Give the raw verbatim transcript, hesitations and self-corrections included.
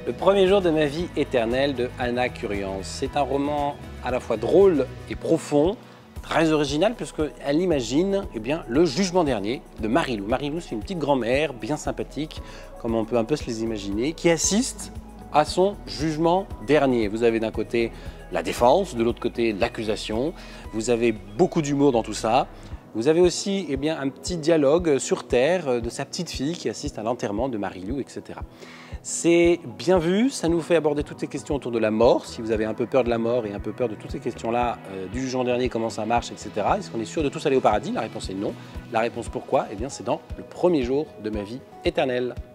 Le premier jour de ma vie éternelle de Anna Kurian. C'est un roman à la fois drôle et profond, très original puisqu'elle imagine eh bien, le jugement dernier de Marilou. Marilou, c'est une petite grand-mère bien sympathique, comme on peut un peu se les imaginer, qui assiste à son jugement dernier. Vous avez d'un côté la défense, de l'autre côté l'accusation. Vous avez beaucoup d'humour dans tout ça. Vous avez aussi eh bien, un petit dialogue sur Terre de sa petite fille qui assiste à l'enterrement de Marilou, et cetera. C'est bien vu, ça nous fait aborder toutes ces questions autour de la mort. Si vous avez un peu peur de la mort et un peu peur de toutes ces questions-là, euh, du jugement dernier, comment ça marche, et cetera. Est-ce qu'on est sûr de tous aller au paradis? La réponse est non. La réponse pourquoi? Eh bien, c'est dans le premier jour de ma vie éternelle.